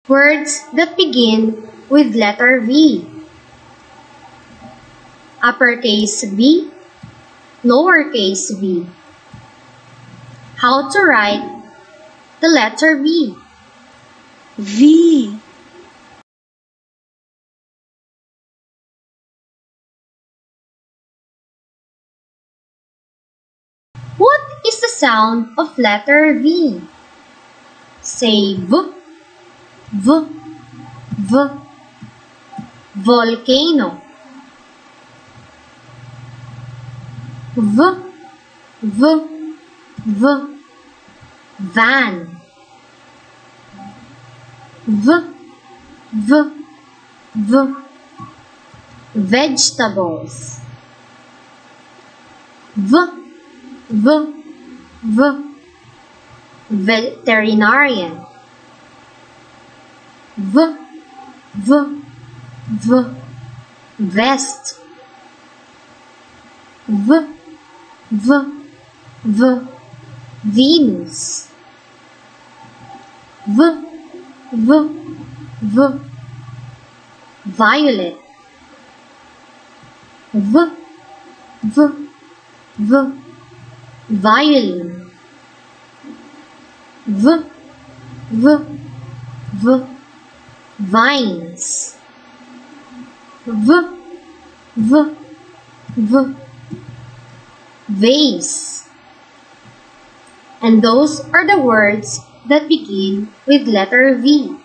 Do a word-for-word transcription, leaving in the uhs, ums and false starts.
Words that begin with letter V. Uppercase V, lowercase v. How to write the letter V? V. What is the sound of letter V? Say V, V, V. Volcano. V, V, V. Van. V, V, V. Vegetables. V, V, V. Veterinarian. V, V, V. Vest. V, V, V. Venus. V, V, V. Violet. V, V, V. Violin. V, V, V. Vines. V, V, V. Vase. And those are the words that begin with letter V.